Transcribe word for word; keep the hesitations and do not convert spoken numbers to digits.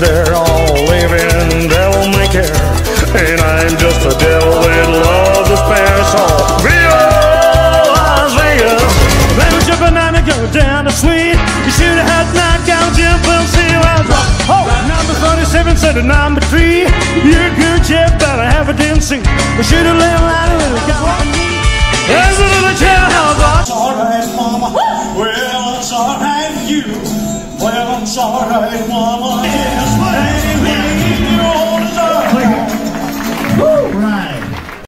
They're all living devil may care, and I'm just a devil that loves to spare. So Viva Las Vegas. Let me your banana go down the street. You should have had knockout, you will see what's wrong. Oh, number thirty-seven said to number three. You're good, Jeff, but I have a damn seat. We should have lived like a little guy. There's a little jailhouse. It's alright, mama. Well, it's alright, you. Well, it's alright, mama. Yes, anyway.